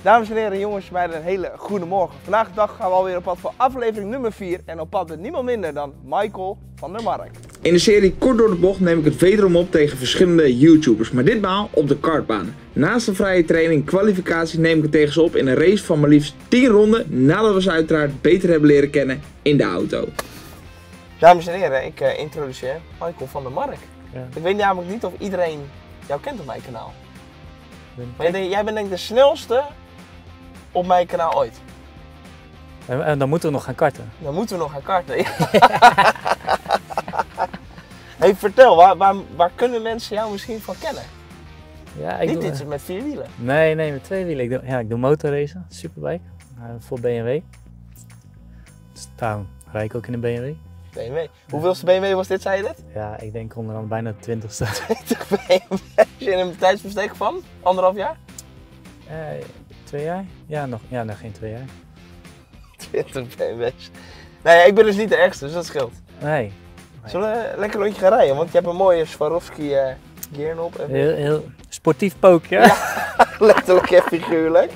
Dames en heren, jongens, meiden, een hele goede morgen. Vandaag de dag gaan we alweer op pad voor aflevering nummer 4 en op pad met niemand minder dan Michael van der Mark. In de serie Kort door de Bocht neem ik het wederom op tegen verschillende YouTubers, maar ditmaal op de kartbaan. Naast een vrije training kwalificatie neem ik het tegen ze op in een race van maar liefst 10 ronden nadat we ze uiteraard beter hebben leren kennen in de auto. Dames en heren, ik introduceer Michael van der Mark. Ja. Ik weet namelijk niet of iedereen jou kent op mijn kanaal. Maar jij bent denk ik de snelste op mijn kanaal ooit. En dan moeten we nog gaan karten. Dan moeten we nog gaan karten. Hey, vertel, waar kunnen mensen jou misschien van kennen? Ja, Niet iets met 4 wielen. Nee, met 2 wielen. Ik doe motorracen, superbike, voor BMW. Dus daarom rijd ik ook in een BMW. BMW. Hoeveelste BMW was dit, zei je dit? Ja, ik denk onder andere bijna 20ste. 20 BMW's in een tijdsbestek van 1,5 jaar? 2 jaar? Ja, nog geen 2 jaar. 20 BMW's. Nee, ik ben dus niet de ergste, dus dat scheelt. Nee. Zullen we een lekker rondje gaan rijden? Want je hebt een mooie Swarovski gearknop. Heel sportief pookje. Ja, letterlijk en figuurlijk.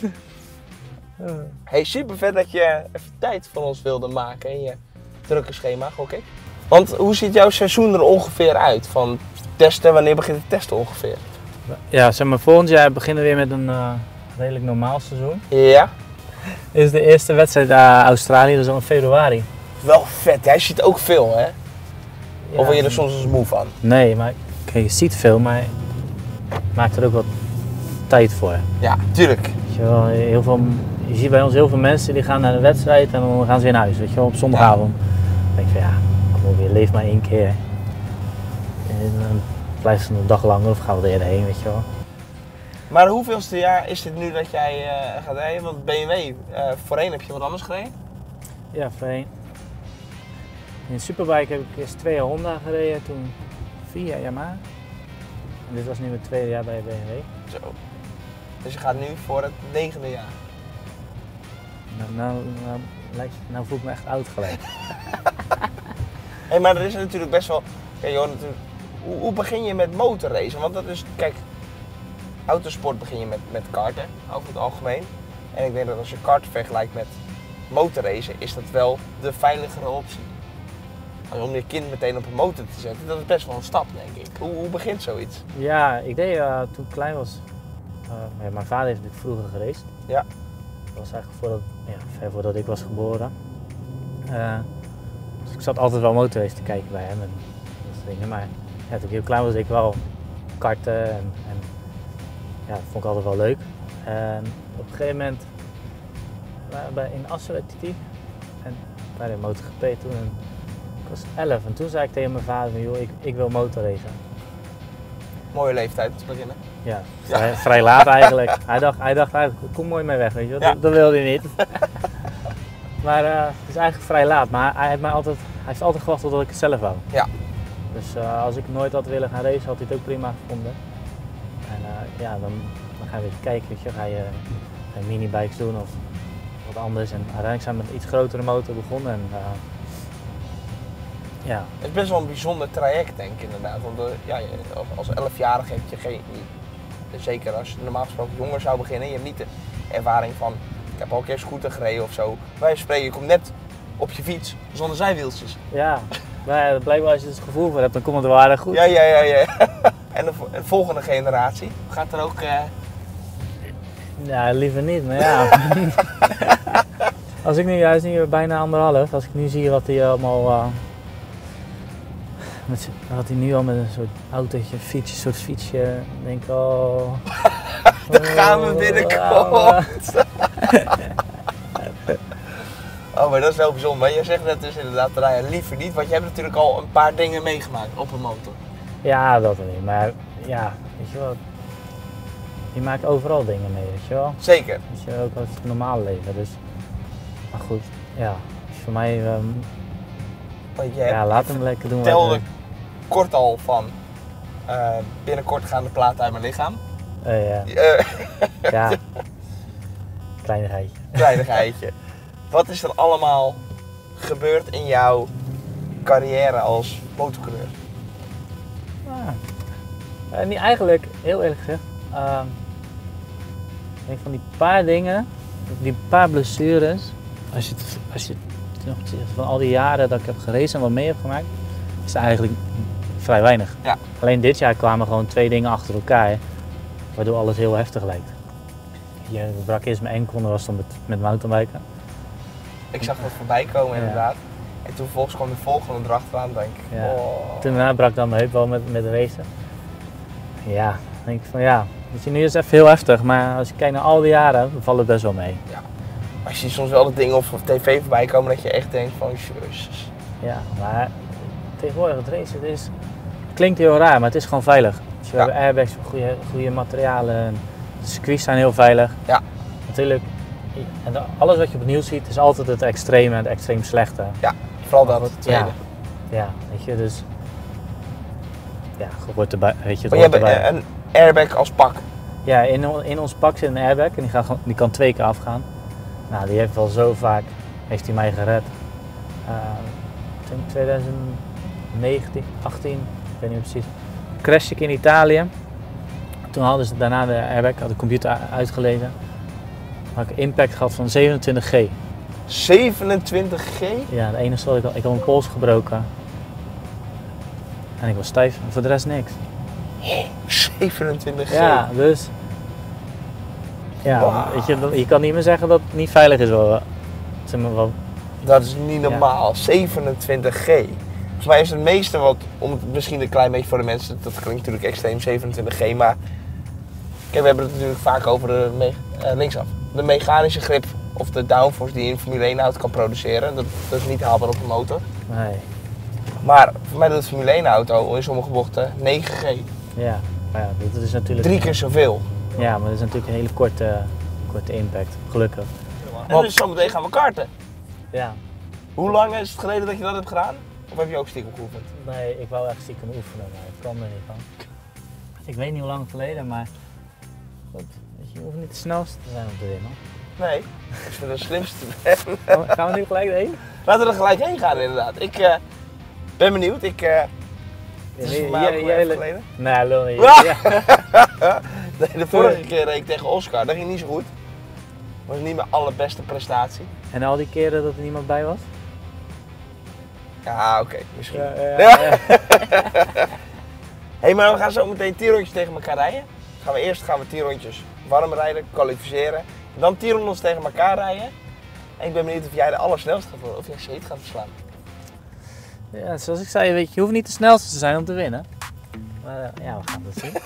Hey, super vet dat je even tijd voor ons wilde maken in je drukke schema, gok ik. Want hoe ziet jouw seizoen er ongeveer uit? Van testen, wanneer begint het testen ongeveer? Ja, zeg maar volgend jaar beginnen we weer met een redelijk normaal seizoen. Ja. Dit is de eerste wedstrijd Australië, dus al in februari. Wel vet, jij ziet ook veel, hè? Ja, Of word je er soms eens moe van? Nee, maar kijk, je ziet veel, maar je maakt er ook wat tijd voor. Ja, tuurlijk. Weet je wel, je ziet bij ons heel veel mensen die gaan naar de wedstrijd en dan gaan ze weer naar huis, weet je wel, op zondagavond. Dan denk ik van ja, kom op weer, leef maar 1 keer. En dan blijft ze een dag langer of gaan we er eerder heen, weet je wel. Maar hoeveelste jaar is dit nu dat jij gaat rijden? Want BMW, voorheen heb je wat anders gereden? Ja, voorheen. In Superbike heb ik eerst 2 jaar Honda gereden, toen 4 jaar Yamaha. En dit was nu mijn 2e jaar bij BMW. Zo. Dus je gaat nu voor het 9e jaar. Nou voel ik me echt oud gelijk. Hey, maar er is natuurlijk best wel... Kijk, joh, natuurlijk, hoe begin je met motorracen? Want dat is, kijk, autosport begin je met karten, over het algemeen. En ik denk dat als je karten vergelijkt met motorracen, is dat wel de veiligere optie. Om je kind meteen op een motor te zetten, dat is best wel een stap, denk ik. Hoe begint zoiets? Ja, ik deed toen ik klein was, mijn vader heeft natuurlijk vroeger geraced. Ja. Dat was eigenlijk ver voordat ik was geboren. Dus ik zat altijd wel motorrace te kijken bij hem en dat soort dingen. Maar ja, toen ik heel klein was, deed ik wel karten en ja, dat vond ik altijd wel leuk. En op een gegeven moment, in Assen werd hij en bij de MotoGP toen. En ik was 11 en toen zei ik tegen mijn vader, joh, ik wil motorracen. Mooie leeftijd te beginnen. Ja, vrij laat eigenlijk. Hij dacht eigenlijk, kom mooi mee weg, weet je wel. Ja. Dat wilde hij niet. Maar het is eigenlijk vrij laat, maar hij heeft altijd gewacht totdat ik het zelf wou. Ja. Dus als ik nooit had willen gaan racen, had hij het ook prima gevonden. En ja, dan ga je weer kijken, weet je, ga je minibikes doen of wat anders. En uiteindelijk zijn we met een iets grotere motor begonnen. En, ja. Het is best wel een bijzonder traject, denk ik inderdaad. Want ja, als 11-jarige heb je geen... Zeker als je normaal gesproken jonger zou beginnen, je hebt niet de ervaring van... Ik heb al een keer scooter gereden of zo. Wij spreken, je komt net op je fiets zonder zijwieltjes. Ja, maar blijkbaar als je er het gevoel voor hebt, dan komt het wel aardig goed. Ja. En de volgende generatie gaat er ook... Ja, liever niet, maar ja. Hij is nu bijna 1,5. Als ik nu zie wat hij allemaal... wat hij nu al met een soort autootje, fietsje, soort fietsje, denk ik al... Daar gaan we binnenkort. Oh, maar dat is wel bijzonder. Maar jij zegt net dus inderdaad, liever niet, want je hebt natuurlijk al een paar dingen meegemaakt op een motor. Ja, dat niet. Maar ja, weet je wel, je maakt overal dingen mee, weet je wel. Zeker. Weet je, ook als het normale leven, dus. Maar goed, ja, voor mij, laat hem lekker doen. Telde kort al van, binnenkort gaan de platen uit mijn lichaam. Ja. Ja, kleinigheidje. Kleinigheidje. Wat is er allemaal gebeurd in jouw carrière als motorcoureur? Niet eigenlijk, heel eerlijk gezegd. Ik denk van die paar dingen, die paar blessures, als je nog van al die jaren dat ik heb geraced en wat mee heb gemaakt, is het eigenlijk vrij weinig. Ja. Alleen dit jaar kwamen gewoon 2 dingen achter elkaar, waardoor alles heel heftig lijkt. Je brak eerst mijn enkel en dat was dan met mountainbiken. Ik zag dat voorbij komen Ja. inderdaad. En toen vervolgens kwam de volgende erachteraan, denk ik. Ja. Oh. Toen daarna brak dan mijn heup wel met de racen. Ja, dan denk ik van ja, het is nu is even heel heftig, maar als je kijkt naar al die jaren, dan valt het best wel mee. Maar je ziet soms wel de dingen op tv voorbij komen dat je echt denkt van, jezus. Ja, maar tegenwoordig het racen, het klinkt heel raar, maar het is gewoon veilig. Dus we Ja. hebben airbags, goede materialen, de circuits zijn heel veilig. Ja. Natuurlijk, en alles wat je op het nieuws ziet is altijd het extreme en het extreem slechte. Vooral dat, het tweede. Ja, weet je, dus ja, hoort erbij, weet je, het Maar je hoort hebt erbij. een airbag als pak. Ja, in ons pak zit een airbag en die kan 2 keer afgaan. Nou, die heeft wel zo vaak, heeft hij mij gered. Ik denk 2019, 18, ik weet niet meer precies. Crashte ik in Italië. Toen hadden ze daarna de airbag, had de computer uitgelezen. Had ik impact gehad van 27G. 27G? Ja, de enige wat ik had mijn pols gebroken. En ik was stijf, en voor de rest niks. 27G? Ja, dus. Ja, Wow. weet je kan niet meer zeggen dat het niet veilig is. Zeg maar wel. Dat is niet normaal. 27G. Volgens mij is het meeste wat, om het misschien een klein beetje voor de mensen, dat klinkt natuurlijk extreem 27G, maar kijk, we hebben het natuurlijk vaak over de, linksaf, de mechanische grip of de downforce die je in Formule 1 auto kan produceren. Dat is niet haalbaar op de motor. Nee. Maar voor mij doet de Formule 1 auto in sommige bochten 9G. Ja, maar ja, dat is natuurlijk. 3 keer zoveel. Ja, maar dat is natuurlijk een hele korte impact, gelukkig. En dus zometeen gaan we karten. Ja. Hoe lang is het geleden dat je dat hebt gedaan? Of heb je ook stiekem geoefend? Nee, ik wou echt stiekem oefenen, maar ik kwam er niet van. Ik weet niet hoe lang geleden, maar goed, weet je hoeft niet de snelste te zijn om te winnen. Nee, ik vind het slimste. Gaan we nu gelijk heen? Laten we er gelijk heen gaan inderdaad. Ik ben benieuwd. Het is voor mij ook wel even geleden. Nee, lul niet. Ah! Ja. Nee, de vorige keer reed ik tegen Oscar, dat ging niet zo goed. Was niet mijn allerbeste prestatie. En al die keren dat er niemand bij was? Ja, oké, misschien. Ja. Hey, maar we gaan zo meteen 10 rondjes tegen elkaar rijden. Eerst gaan we 10 rondjes warm rijden, kwalificeren. Dan 10 rondes tegen elkaar rijden. En ik ben benieuwd of jij de allersnelste gaat worden, of jij Shade gaat verslaan. Ja, zoals ik zei, weet je hoeft niet de snelste te zijn om te winnen. Maar ja, we gaan het zien.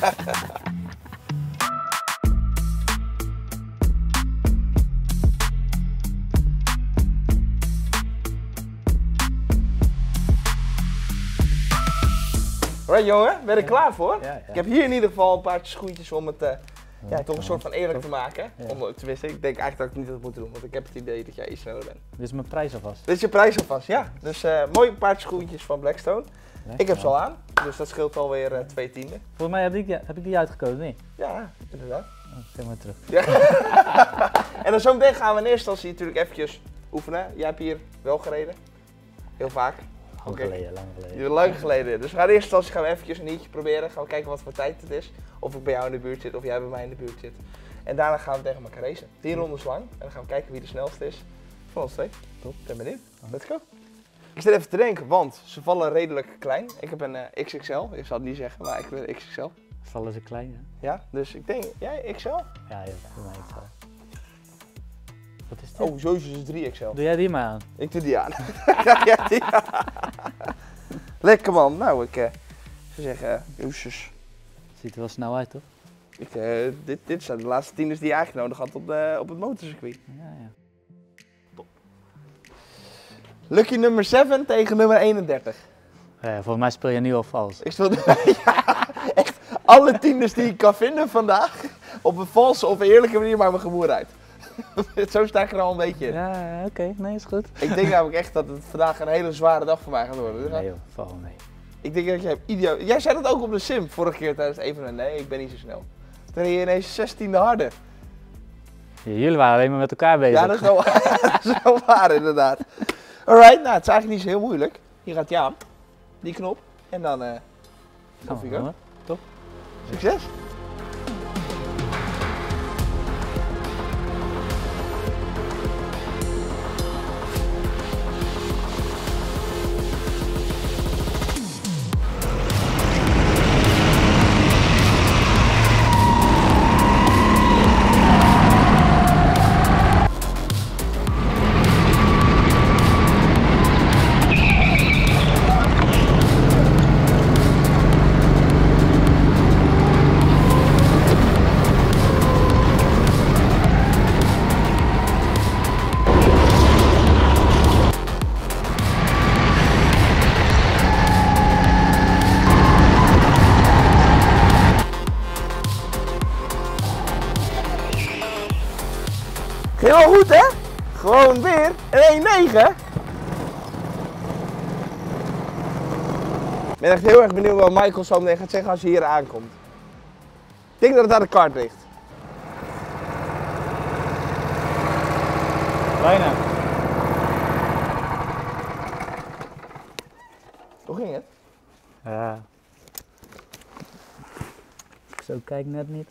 Alright jongen, ben je er klaar voor? Ja. Ik heb hier in ieder geval een paar schoentjes om het toch een soort van eerlijk te maken. Ja. Tenminste, ik denk eigenlijk dat ik niet dat moet doen, want ik heb het idee dat jij iets sneller bent. Dit is mijn prijs alvast. Dit is je prijs alvast, ja. Dus mooi paar schoentjes van Blackstone. Ik heb ze al aan, dus dat scheelt alweer 2 tienden. Volgens mij heb ik die uitgekozen, niet? Ja, inderdaad. Oh, geef maar terug. Ja. En dan zometeen gaan we in eerste instantie natuurlijk eventjes oefenen. Jij hebt hier wel gereden. Heel vaak. Lang geleden, lang geleden. Lang geleden. Dus we gaan in eerste instantie eventjes een heatje proberen. Gaan we kijken wat voor tijd het is. Of ik bij jou in de buurt zit of jij bij mij in de buurt zit. En daarna gaan we tegen elkaar racen. 10 rondes lang. En dan gaan we kijken wie de snelste is van ons twee. Top. Ben benieuwd. Let's go. Ik zit even te denken, want ze vallen redelijk klein. Ik heb een XXL. Ik zal het niet zeggen, maar ik heb een XXL. Vallen ze klein, hè? Ja, dus ik denk, jij XL? Ja, voor mij ook wel. Wat is dit? Oh, sowieso is het 3XL. Doe jij die maar aan? Ik doe die aan. Ja, die aan. Lekker man. Nou, ik zou zeggen, joesjes. Ziet er wel snel uit, toch? Dit zijn de laatste tieners die je eigenlijk nodig had op het motorcircuit. Ja. Lucky nummer 7 tegen nummer 31. Ja, volgens mij speel je nu al vals. Ik speel echt alle tieners die ik kan vinden vandaag. Op een valse of eerlijke manier maar mijn gemoer uit. Zo sta ik er al een beetje in. Ja, oké. Nee, is goed. Ik denk namelijk echt dat het vandaag een hele zware dag voor mij gaat worden. Dus Nee joh, val mee. ik denk dat jij idioot. Jij zei dat ook op de sim vorige keer tijdens het evenement. Nee, ik ben niet zo snel. Toen reed je ineens 16e harder. Ja, jullie waren alleen maar met elkaar bezig. Ja, dat is wel waar, dat is wel waar inderdaad. Alright, nou het is eigenlijk niet zo heel moeilijk. Hier gaat hij aan. Die knop. En dan Gaan we, hoor. Top. Succes! Ging wel goed, hè? Gewoon weer een 1-9. Ik ben echt heel erg benieuwd wat Michael zo meteen gaat zeggen als hij hier aankomt. Ik denk dat het aan de kaart ligt. Bijna. Hoe ging het? Ja. Zo kijk net niet.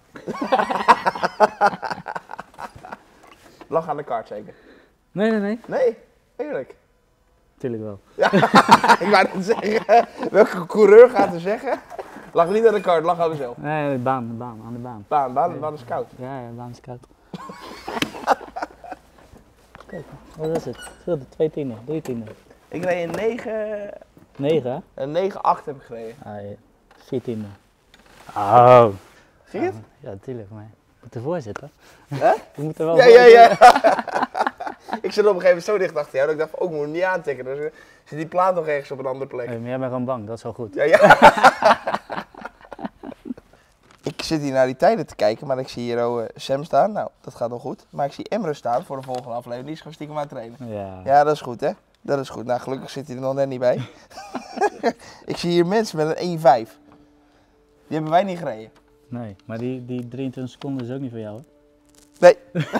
Lag aan de kaart zeker? Nee. Nee, eerlijk. Tuurlijk wel. Ja, ik wou het zeggen. Welke coureur gaat er zeggen? Lag niet aan de kaart, lag aan mezelf. Nee, aan de baan. Baan is koud. Ja, de baan is koud. Kijk, wat is het? Het scheelde 2 tienden, 3 tienden. Ik reed een 9... 9 hè? Een 9-8 heb ik gereden. Ah, ja. 4 tienden. Oh. Zie je het? Ja, natuurlijk, maar je moet ervoor zitten. Hè? Je moet er wel Ja, voor ja, zitten. ja. Ik zit op een gegeven moment zo dicht achter jou dat ik dacht van, oh, ik moet hem niet aantikken. Dus zit die plaat nog ergens op een andere plek. Maar jij bent gewoon bang, dat is wel goed. Ja, ja. Ik zit hier naar die tijden te kijken, maar ik zie hier Sam staan. Nou, dat gaat wel goed. Maar ik zie Emre staan voor de volgende aflevering. Die is gewoon stiekem aan het trainen. Ja. Ja, dat is goed, hè? Dat is goed. Nou, gelukkig zit hij er nog net niet bij. Ik zie hier mensen met een 1-5. Die hebben wij niet gereden. Nee, maar die 23 seconden is ook niet voor jou, hè? Nee.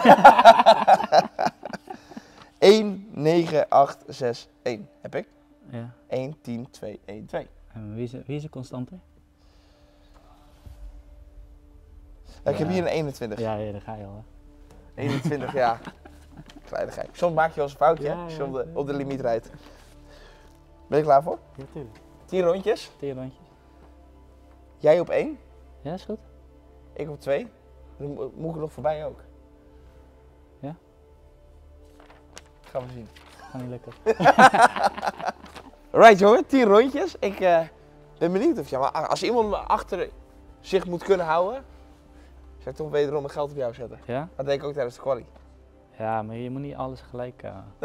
1, 9, 8, 6, 1 heb ik. Ja. 1, 10, 2, 1, 2. En wie is de constante? Ja, ik heb hier een 21. Ja, daar ga je al, hè? 21, ja. Kleinigheid. Soms maak je wel eens een foutje, Ja, hè, als je ja. op de limiet rijdt. Ben je klaar voor? Ja, tuurlijk. 10 rondjes. 10 rondjes. Jij op 1, Ja, is goed. ik op 2. Dan moet ik er nog voorbij ook. Ja? Gaan we zien. Gaat niet lukken. Alright jongen, 10 rondjes. Ik ben benieuwd of je, maar als iemand me achter zich moet kunnen houden, zou ik toch wederom mijn geld op jou zetten. Ja? Dat deed ik ook tijdens de quali. Ja, maar je moet niet alles gelijk...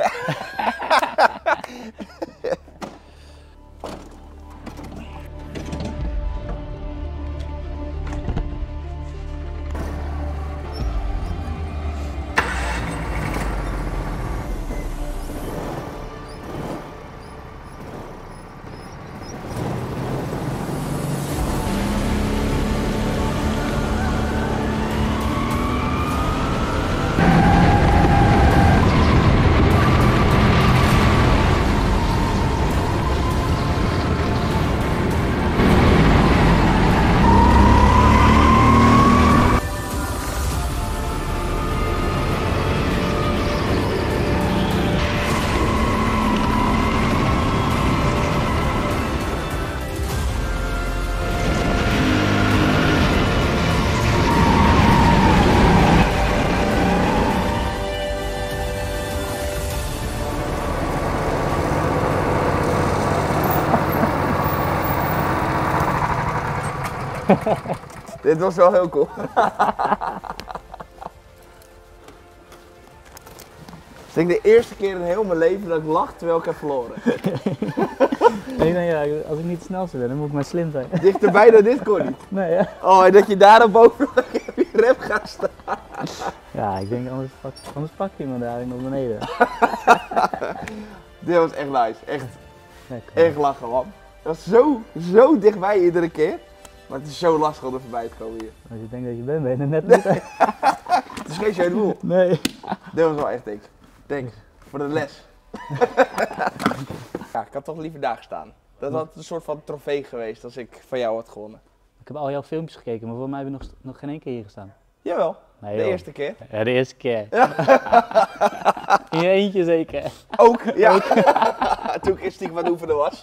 Dit was wel heel cool. Het is denk ik de eerste keer in heel mijn leven dat ik lach terwijl ik heb verloren. Ja, als ik niet het snelste ben, dan moet ik maar slim zijn. Dichterbij dan dit kon niet. Nee, ja. Oh, en dat je daar dan bovenop op je rem gaat staan. Ja, ik denk anders pak je me daar naar beneden. Dit was echt nice. Echt, Lekker. echt lachen, man. Dat was zo dichtbij iedere keer. Maar het is zo lastig om er voorbij te komen hier. Als je denkt dat je bent, ben je er net niet. Het is geen Jean Woel. Nee. Dit was wel echt thanks. Thanks voor de les. Ja, ik had toch liever daar gestaan. Dat had een soort van trofee geweest als ik van jou had gewonnen. Ik heb al jouw filmpjes gekeken, maar voor mij heb je nog geen één keer hier gestaan. Jawel, Nee, de joh. eerste keer. Ja, de eerste keer. In je eentje zeker. Ook, ja. Toen ik stiekem aan het oefenen was.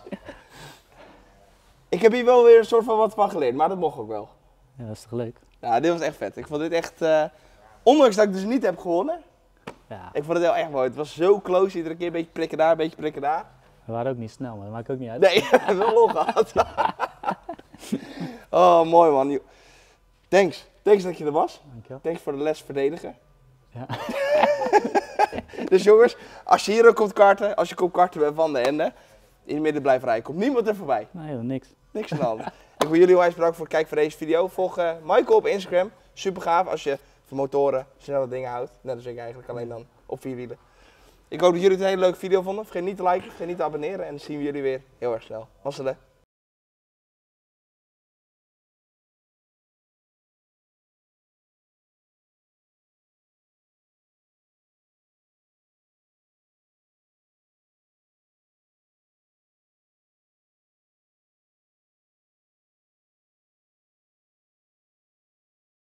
Ik heb hier wel weer een soort van wat van geleerd, maar dat mocht ook wel. Ja, dat is toch leuk? Ja, dit was echt vet. Ik vond dit echt, ondanks dat ik dus niet heb gewonnen, Ja, ik vond het heel echt mooi. Het was zo close, iedere keer een beetje prikken daar, een beetje prikken daar. we waren ook niet snel, maar dat maakt ook niet uit. Nee, wel lol gehad. Oh, mooi man. Thanks dat je er was. Dankjewel. Thanks voor de les verdedigen. Ja. Dus jongens, als je hier ook komt karten, als je komt karten bij Van de Ende, in het midden blijven rijden, komt niemand er voorbij. Nee joh, niks. Niks aan de hand. Ik wil jullie onwijs bedanken voor het kijken van deze video. Volg Michael op Instagram. Super gaaf. Als je van motoren, snelle dingen houdt. Net als ik eigenlijk, alleen dan op 4 wielen. Ik hoop dat jullie het een hele leuke video vonden. Vergeet niet te liken, vergeet niet te abonneren en dan zien we jullie weer heel erg snel. Hasselen.